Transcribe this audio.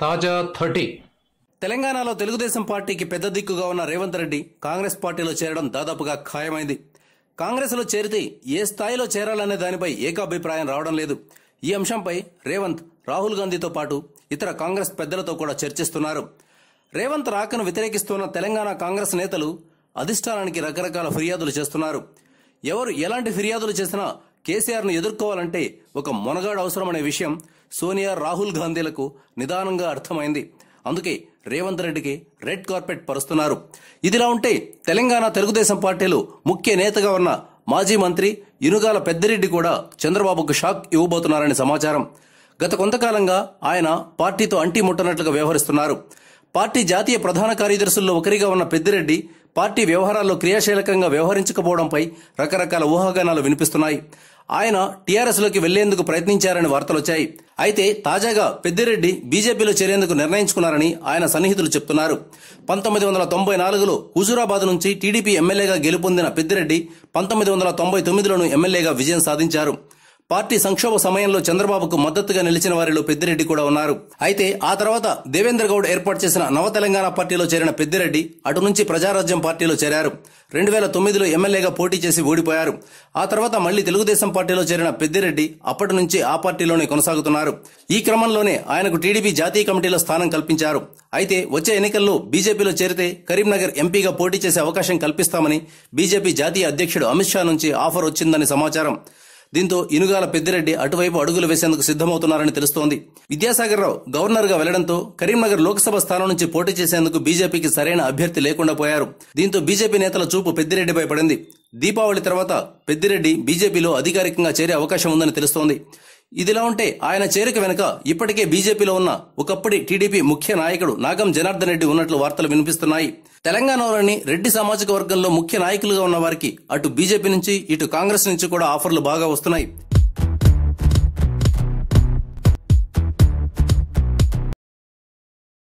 తాజా 30 తెలంగాణలో తెలుగుదేశం పార్టీకి పెద్ద దిక్కుగా ఉన్న రేవంత్ రెడ్డి కాంగ్రెస్ పార్టీలో చేరడం దాదాపుగా ఖాయమైంది. కాంగ్రెస్లో చేరితే ఏ స్థాయిలో చేరాలనే దానిపై ఏకాభిప్రాయం రావడం లేదు. ఈ అంశంపై రేవంత్ రాహుల్ గాంధీతో పాటు ఇతర కాంగ్రెస్ పెద్దలతో కూడా చర్చిస్తున్నారు. రేవంత్ రాకను వ్యతిరేకిస్తున్న తెలంగాణ కాంగ్రెస్ నేతలు అధిష్టానానికి రకరకాల ఫిర్యాదులు చేస్తున్నారు. ఎవరు ఎలాంటి ఫిర్యాదులు చేసినా కేసీఆర్ను ఎదుర్కోవాలంటే ఒక మొనగాడు అవసరమనే విషయం సోనియా, రాహుల్ గాంధీలకు నిదానంగా అర్థమైంది. అందుకే రేవంత్ రెడ్డికి రెడ్ కార్పెట్ పరుస్తున్నారు. ఇదిలా ఉంటే తెలంగాణ తెలుగుదేశం పార్టీలో ముఖ్య నేతగా ఉన్న మాజీ మంత్రి ఇనుగాల పెద్దిరెడ్డి కూడా చంద్రబాబుకు షాక్ ఇవ్వబోతున్నారని సమాచారం. గత కొంతకాలంగా ఆయన పార్టీతో అంటి ముట్టనట్లుగా వ్యవహరిస్తున్నారు. పార్టీ జాతీయ ప్రధాన కార్యదర్శుల్లో ఒకరిగా ఉన్న పెద్దిరెడ్డి పార్టీ వ్యవహారాల్లో క్రియాశీలకంగా వ్యవహరించకపోవడంపై రకరకాల ఊహాగానాలు వినిపిస్తున్నాయి. ఆయన టీఆర్ఎస్లోకి వెళ్లేందుకు ప్రయత్నించారని వార్తలొచ్చాయి. అయితే తాజాగా పెద్దిరెడ్డి బీజేపీలో చేరేందుకు నిర్ణయించుకున్నారని ఆయన సన్నిహితులు చెప్తున్నారు. 1994లో హుజూరాబాద్ నుంచి టీడీపీ ఎమ్మెల్యేగా గెలుపొందిన పెద్దిరెడ్డి 1999లోనూ ఎమ్మెల్యేగా విజయం సాధించారు. పార్టీ సంక్షోభ సమయంలో చంద్రబాబుకు మద్దతుగా నిలిచిన వారిలో పెద్దిరెడ్డి కూడా ఉన్నారు. అయితే ఆ తర్వాత దేవేంద్ర గౌడ్ ఏర్పాటు చేసిన నవ తెలంగాణ పార్టీలో చేరిన పెద్దిరెడ్డి అటు నుంచి ప్రజారాజ్యం పార్టీలో చేరారు. 2009లో ఎమ్మెల్యేగా పోటీ చేసి ఓడిపోయారు. ఆ తర్వాత మళ్లీ తెలుగుదేశం పార్టీలో చేరిన పెద్దిరెడ్డి అప్పటి నుంచి ఆ పార్టీలోనే కొనసాగుతున్నారు. ఈ క్రమంలోనే ఆయనకు టీడీపీ జాతీయ కమిటీలో స్థానం కల్పించారు. అయితే వచ్చే ఎన్నికల్లో బీజేపీలో చేరితే కరీంనగర్ ఎంపీగా పోటీ చేసే అవకాశం కల్పిస్తామని బీజేపీ జాతీయ అధ్యక్షుడు అమిత్ షా నుంచి ఆఫర్ వచ్చిందని సమాచారం. దీంతో ఇనుగాల పెద్దిరెడ్డి అటువైపు అడుగులు వేసేందుకు సిద్దమవుతున్నారని తెలుస్తోంది. విద్యాసాగర్ రావు గవర్నర్గా వెళ్లడంతో కరీంనగర్ లోక్సభ స్థానం నుంచి పోటీ చేసేందుకు బీజేపీకి సరైన అభ్యర్థి లేకుండా పోయారు. దీంతో బీజేపీ నేతల చూపు పెద్దిరెడ్డిపై పడింది. దీపావళి తర్వాత పెద్దిరెడ్డి బీజేపీలో అధికారికంగా చేరే అవకాశం ఉందని తెలుస్తోంది. ఇదిలా ఉంటే ఆయన చేరిక వెనుక ఇప్పటికే బీజేపీలో ఉన్న ఒకప్పటి టీడీపీ ముఖ్య నాయకుడు నాగం జనార్దన్ రెడ్డి ఉన్నట్లు వార్తలు వినిపిస్తున్నాయి. తెలంగాణలోని రెడ్డి సామాజిక వర్గంలో ముఖ్య నాయకులుగా ఉన్న వారికి అటు బీజేపీ నుంచి ఇటు కాంగ్రెస్ నుంచి కూడా ఆఫర్లు బాగా వస్తున్నాయి.